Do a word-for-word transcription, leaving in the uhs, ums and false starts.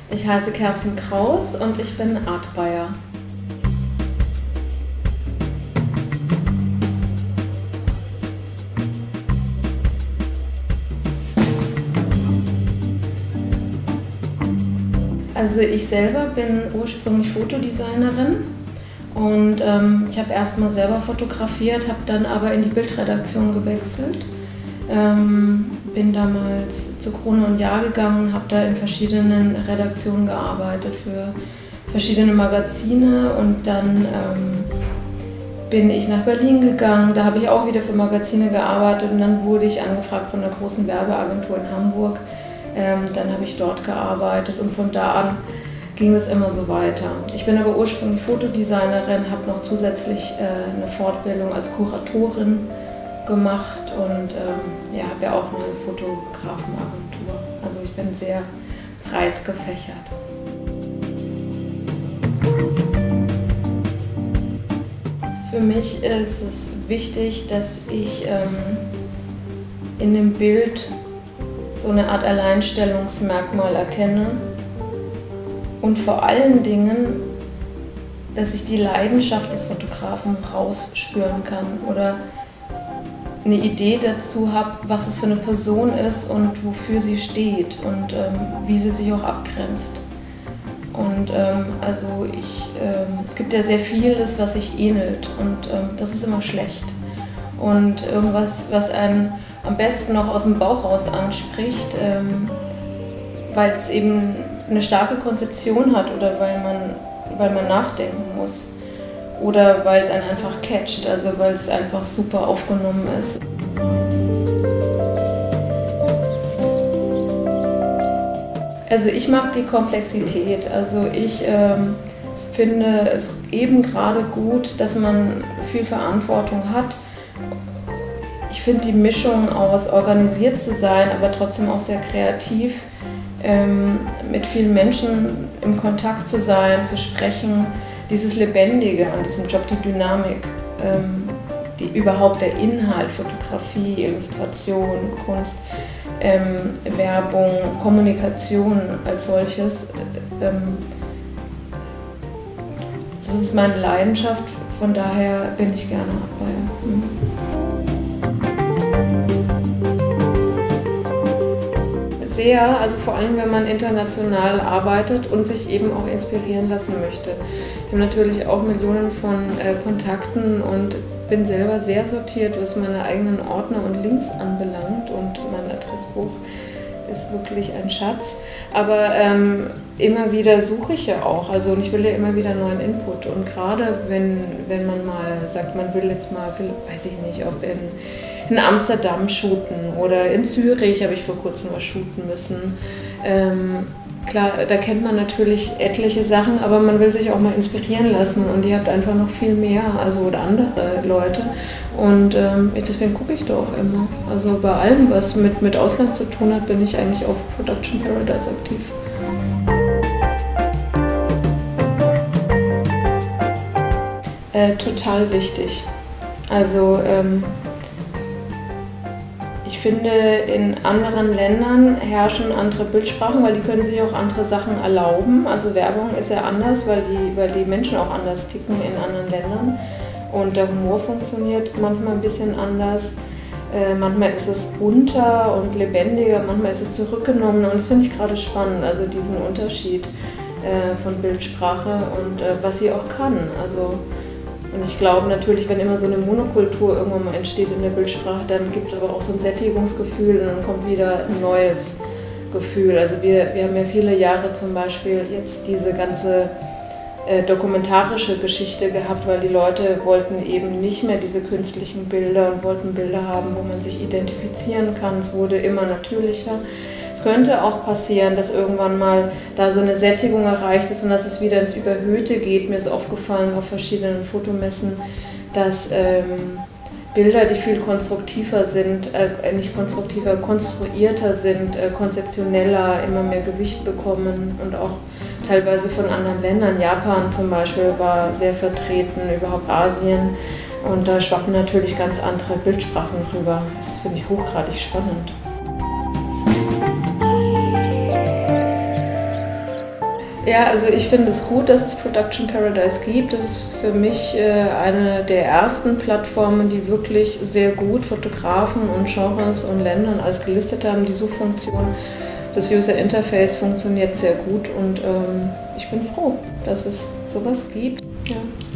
Ich heiße Kerstin Kraus und ich bin Art Buyer. Also ich selber bin ursprünglich Fotodesignerin und ähm, ich habe erst mal selber fotografiert, habe dann aber in die Bildredaktion gewechselt. Ähm, bin damals zu Krone und Jahr gegangen, habe da in verschiedenen Redaktionen gearbeitet für verschiedene Magazine und dann ähm, bin ich nach Berlin gegangen, da habe ich auch wieder für Magazine gearbeitet und dann wurde ich angefragt von einer großen Werbeagentur in Hamburg. Ähm, dann habe ich dort gearbeitet und von da an ging es immer so weiter. Ich bin aber ursprünglich Fotodesignerin, habe noch zusätzlich äh, eine Fortbildung als Kuratorin gemacht und ähm, ja, habe ja auch eine Fotografenagentur. Also ich bin sehr breit gefächert. Für mich ist es wichtig, dass ich ähm, in dem Bild so eine Art Alleinstellungsmerkmal erkenne und vor allen Dingen, dass ich die Leidenschaft des Fotografen rausspüren kann oder eine Idee dazu habe, was es für eine Person ist und wofür sie steht und ähm, wie sie sich auch abgrenzt. Und ähm, also ich, ähm, es gibt ja sehr vieles, was sich ähnelt und ähm, das ist immer schlecht. Und irgendwas, was einen am besten noch aus dem Bauch raus anspricht, ähm, weil es eben eine starke Konzeption hat oder weil man, weil man nachdenken muss oder weil es einen einfach catcht, also weil es einfach super aufgenommen ist. Also ich mag die Komplexität, also ich ähm, finde es eben gerade gut, dass man viel Verantwortung hat. Ich finde die Mischung aus organisiert zu sein, aber trotzdem auch sehr kreativ, ähm, mit vielen Menschen im Kontakt zu sein, zu sprechen, dieses Lebendige an diesem Job, die Dynamik, ähm, die, überhaupt der Inhalt, Fotografie, Illustration, Kunst, ähm, Werbung, Kommunikation als solches. Ähm, das ist meine Leidenschaft, von daher bin ich gerne Art Buyer. Mhm. Sehr, also vor allem, wenn man international arbeitet und sich eben auch inspirieren lassen möchte. Ich habe natürlich auch Millionen von äh, Kontakten und bin selber sehr sortiert, was meine eigenen Ordner und Links anbelangt und mein Adressbuch ist wirklich ein Schatz. Aber ähm, immer wieder suche ich ja auch, also und ich will ja immer wieder neuen Input und gerade wenn, wenn man mal sagt, man will jetzt mal, weiß ich nicht, ob in in Amsterdam shooten oder in Zürich habe ich vor kurzem was shooten müssen. Ähm, klar, da kennt man natürlich etliche Sachen, aber man will sich auch mal inspirieren lassen und ihr habt einfach noch viel mehr, also oder andere Leute und ähm, deswegen gucke ich da auch immer. Also bei allem, was mit, mit Ausland zu tun hat, bin ich eigentlich auf Production Paradise aktiv. Äh, total wichtig. Also ähm, ich finde, in anderen Ländern herrschen andere Bildsprachen, weil die können sich auch andere Sachen erlauben. Also Werbung ist ja anders, weil die, weil die Menschen auch anders ticken in anderen Ländern. Und der Humor funktioniert manchmal ein bisschen anders. Äh, manchmal ist es bunter und lebendiger, manchmal ist es zurückgenommen. Und das finde ich gerade spannend, also diesen Unterschied äh, von Bildsprache und äh, was sie auch kann. Also, und ich glaube natürlich, wenn immer so eine Monokultur irgendwann mal entsteht in der Bildsprache, dann gibt es aber auch so ein Sättigungsgefühl und dann kommt wieder ein neues Gefühl. Also wir, wir haben ja viele Jahre zum Beispiel jetzt diese ganze äh, dokumentarische Geschichte gehabt, weil die Leute wollten eben nicht mehr diese künstlichen Bilder und wollten Bilder haben, wo man sich identifizieren kann. Es wurde immer natürlicher. Es könnte auch passieren, dass irgendwann mal da so eine Sättigung erreicht ist und dass es wieder ins Überhöhte geht. Mir ist aufgefallen auf verschiedenen Fotomessen, dass ähm, Bilder, die viel konstruktiver sind, äh, nicht konstruktiver, konstruierter sind, äh, konzeptioneller, immer mehr Gewicht bekommen und auch teilweise von anderen Ländern. Japan zum Beispiel war sehr vertreten, überhaupt Asien. Und da schwappen natürlich ganz andere Bildsprachen rüber. Das finde ich hochgradig spannend. Ja, also ich finde es gut, dass es Production Paradise gibt. Das ist für mich äh, eine der ersten Plattformen, die wirklich sehr gut Fotografen und Genres und Ländern alles gelistet haben. Die Suchfunktion, das User Interface funktioniert sehr gut und ähm, ich bin froh, dass es sowas gibt. Ja.